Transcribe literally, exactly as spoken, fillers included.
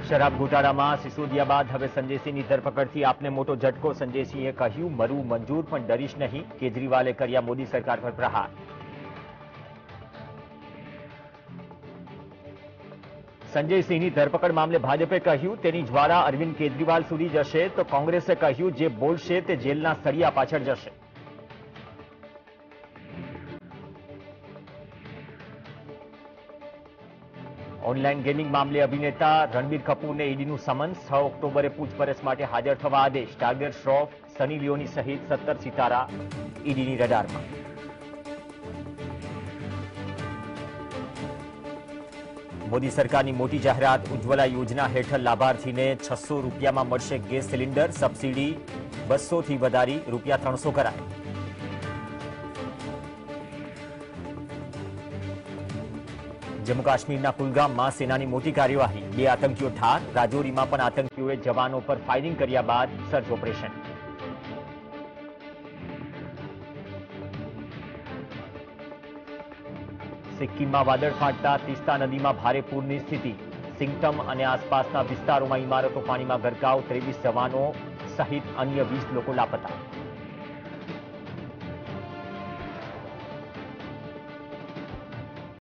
શરાબ ઘોટાળામાં સિસોદિયા બાદ હવે સંજયસિંહની ધરપકડથી આપને મોટો ઝટકો. સંજયસિંહે કહ્યું, મરવું મંજૂર પણ ડરીશ નહીં. કેજરીવાલે કર્યા મોદી સરકાર પર પ્રહાર. સંજયસિંહની ધરપકડ મામલે ભાજપે કહ્યું, તેની જ્વાળા અરવિંદ કેજરીવાલ સુધી જશે તો કોંગ્રેસે કહ્યું, જે બોલશે તે જેલના સળિયા પાછળ જશે. ઓનલાઈન ગેમિંગ મામલે અભિનેતા રણબીર કપૂરને ઈડીનું સમન્સ. છ ઓક્ટોબરે પૂછપરછ માટે હાજર થવા આદેશ. ટાર્ગેટ શ્રોફ, સની લિયોની સહિત સત્તર સિતારા ઈડીની રડારમાં. મોદી સરકારની મોટી જાહેરાત. ઉજ્જવલા યોજના હેઠળ લાભાર્થીને છસો રૂપિયામાં મળશે ગેસ સિલિન્ડર. સબસિડી બસો થી વધારી રૂપિયા ત્રણસો કરાય. જમ્મુ કાશ્મીરના કુલગામમાં સેનાની મોટી કાર્યવાહી. બે આતંકીઓ ઠાર. રાજૌરીમાં પણ આતંકીઓએ જવાનો પર ફાયરિંગ કર્યા બાદ સર્ચ ઓપરેશન. સિક્કિમમાં વાદળ ફાટતા તીસ્તા નદીમાં ભારે પૂરની સ્થિતિ. સિંગટમ અને આસપાસના વિસ્તારોમાં ઇમારતો પાણીમાં ગરકાવ. ત્રેવીસ જવાનો સહિત અન્ય વીસ લોકો લાપતા.